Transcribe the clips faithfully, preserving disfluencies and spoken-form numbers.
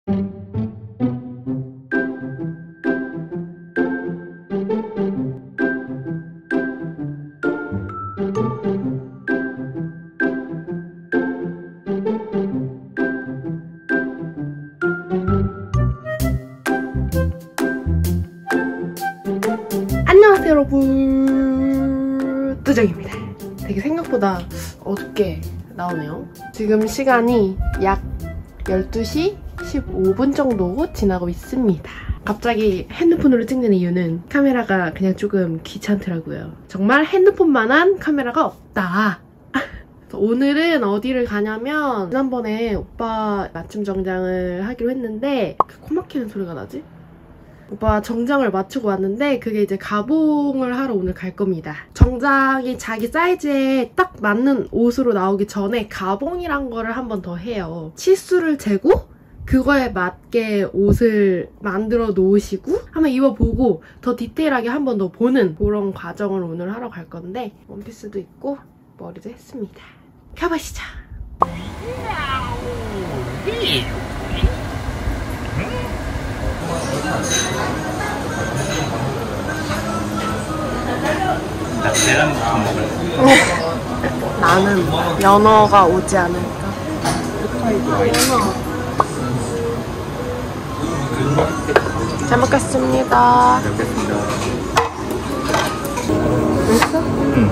안녕하세요 여러분, 뚜정입니다. 되게 생각보다 어둡게 나오네요. 지금 시간이 약 열두 시 십오 분 정도 지나고 있습니다. 갑자기 핸드폰으로 찍는 이유는 카메라가 그냥 조금 귀찮더라고요. 정말 핸드폰만한 카메라가 없다. 오늘은 어디를 가냐면, 지난번에 오빠 맞춤 정장을 하기로 했는데 그 코 막히는 소리가 나지? 오빠 정장을 맞추고 왔는데 그게 이제 가봉을 하러 오늘 갈 겁니다. 정장이 자기 사이즈에 딱 맞는 옷으로 나오기 전에 가봉이란 거를 한 번 더 해요. 치수를 재고 그거에 맞게 옷을 만들어 놓으시고 한번 입어보고 더 디테일하게 한 번 더 보는 그런 과정을 오늘 하러 갈 건데, 원피스도 입고 머리도 했습니다. 가보시죠. 나 계란 안 먹을래. 나는 연어가 오지 않을까. 잘 먹겠습니다. 잘 먹겠습니다. 맛있어? 응.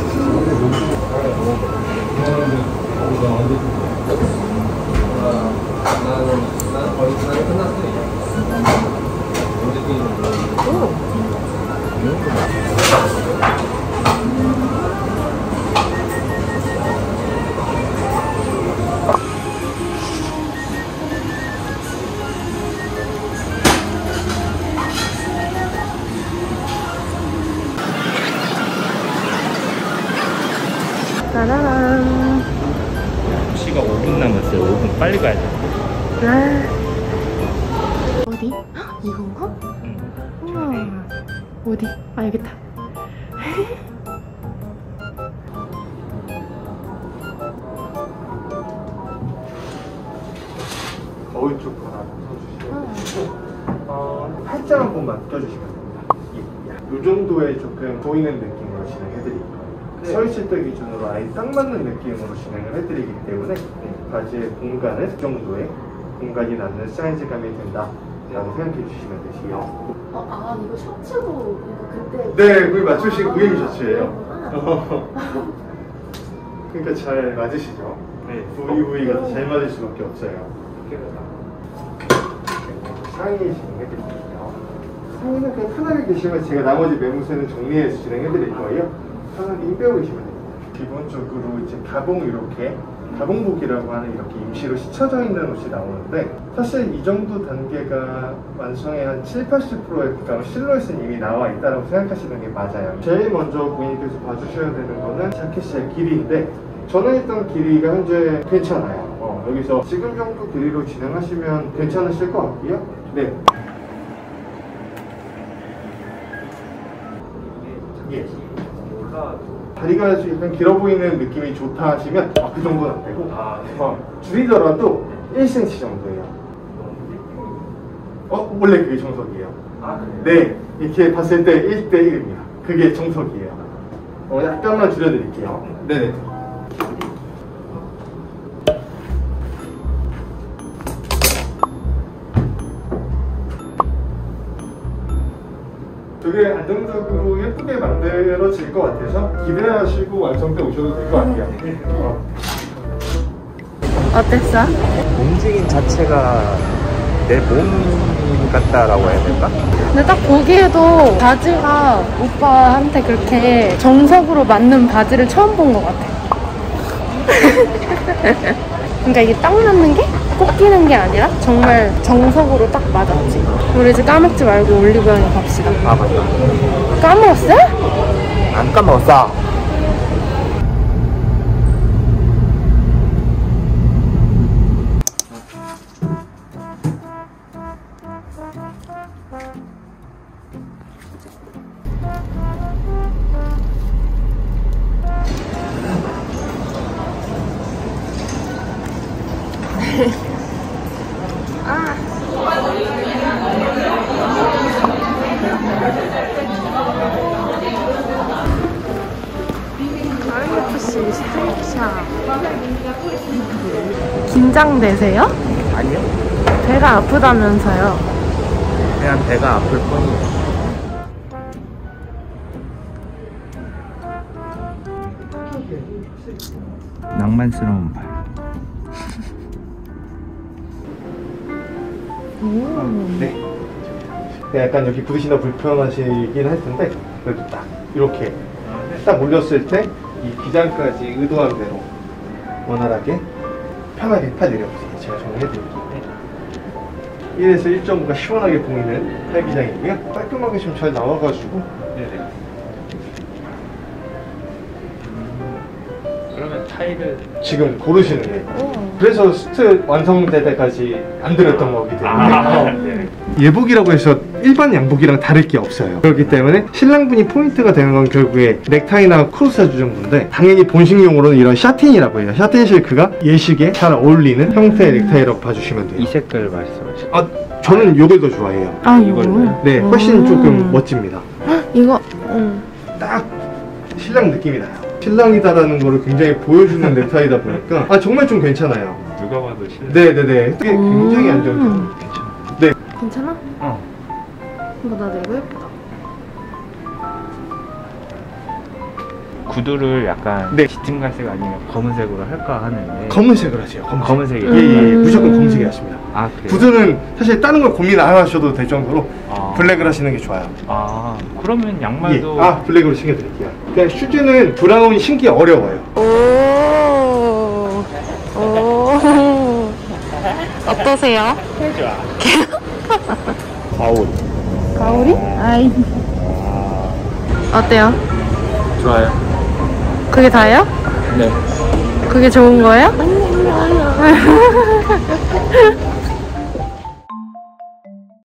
짜라란. 시가 오 분 남았어요. 오 분 빨리 가야 돼. 아. 어디? 헉, 이건가? 응. 우와. 어디? 아, 여기다. 거울 쪽 하나 서주시고, 어, 팔짱 한 번만 껴주시면 됩니다. 이 정도의 조금 보이는 느낌으로 진행해드릴 거예요. 네. 서 있을 때 기준으로 아예 딱 맞는 느낌으로 진행을 해드리기 때문에 네, 바지의 공간은 이 정도의 공간이 남는 사이즈감이 된다 라고 생각해 주시면 되시고요. 어, 아, 이거 셔츠도 이거 그때. 네, 그걸 맞추시고 우연히 셔츠예요. 그러니까 잘 맞으시죠? 네, 부위 부위가 더 잘 맞을 수밖에 없어요. 상의 진행해드릴게요. 상의는 그냥 편하게 계시면 제가 나머지 매무새는 정리해서 진행해드릴 거예요. 편하게 힘 빼고 계시면 됩니다. 기본적으로 이제 가봉, 이렇게 가봉복이라고 하는 이렇게 임시로 씻혀져 있는 옷이 나오는데, 사실 이 정도 단계가 완성의 한 칠, 팔십 퍼센트에 가까운 실루엣은 이미 나와 있다고 생각하시는 게 맞아요. 제일 먼저 고객님께서 봐주셔야 되는 거는 자켓의 길이인데, 전에 했던 길이가 현재 괜찮아요. 어, 여기서 지금 정도 길이로 진행하시면 괜찮으실 것 같고요. 네. 예. 다리가 약간 길어 보이는 느낌이 좋다 하시면 아, 그 정도는 안 되고, 아, 네. 어, 줄이더라도 일 센티미터 정도예요. 어? 원래 그게 정석이에요. 아, 네. 이렇게 봤을 때 일 대 일입니다. 그게 정석이에요. 어, 약간만 줄여드릴게요. 네네. 되게 안정적으로 예쁘게 만들어질 것 같아서 기대하시고 완성때 오셔도 될 것 같아요. 어. 어땠어? 움직임 자체가 내 몸 같다라고 해야 될까? 근데 딱 보기에도 바지가 오빠한테 그렇게 정석으로 맞는 바지를 처음 본 것 같아. 그러니까 이게 딱 맞는 게 꼭 끼는 게 아니라 정말 정석으로 딱 맞았지. 우리 이제 까먹지 말고 올리브영에 갑시다. 아, 맞다. 까먹었어? 안 까먹었어. 아. 자. 긴장되세요? 아니요. 배가 아프다면서요? 그냥 배가 아플 뿐이에요. 낭만스러운 발. 네. 네, 약간 여기 부딪히다 불편하시긴 할 텐데 그래도 딱 이렇게 딱 올렸을 때 이 기장까지 의도한 대로 원활하게 편하게 팔 내려보세요. 제가 정리해드릴게요. 일에서 일 점 오가 시원하게 보이는 팔기장이고요. 깔끔하게 좀 잘 나와가지고. 네네. 그러면 타일을 지금 고르시는 거예요. 그래서 스트 완성될 때까지 안 들었던 거기 때문에. 아, 네. 예복이라고 해서 일반 양복이랑 다를 게 없어요. 그렇기 때문에 신랑분이 포인트가 되는 건 결국에 넥타이나 크로스바지 정도인데, 당연히 본식용으로는 이런 샤틴이라고 해요. 샤틴 실크가 예식에 잘 어울리는 형태의 넥타이라고 봐주시면 돼요. 이 색깔 말씀하시죠? 아, 저는 이걸 더 좋아해요. 아, 이걸로요? 네, 훨씬 음. 조금 멋집니다. 이거, 응. 딱 신랑 느낌이 나요. 신랑이다라는 거를 굉장히 보여주는 넥타이다 보니까 아, 정말 좀 괜찮아요. 누가 봐도 실례. 네네네. 이게 굉장히 안정적이에요. 괜찮아. 네. 괜찮아? 어. 이거 나도 이거 예쁘다. 구두를 약간 네. 짙은 갈색 아니면 검은색으로 할까 하는데. 검은색을 하세요. 검은색. 검은색이. 예, 예, 음. 무조건 검은색이 하십니다. 아, 그래요? 구두는 사실 다른 걸 고민 안 하셔도 될 정도로 아. 블랙을 하시는 게 좋아요. 아, 그러면 예. 양말도. 아, 블랙으로 신겨드릴게요. 그냥 슈즈는 브라운이 신기 어려워요. 오. 오. 어떠세요? 가올. 가오리? 아이. 어때요? 좋아요. 그게 다예요? 네. 그게 좋은 거예요?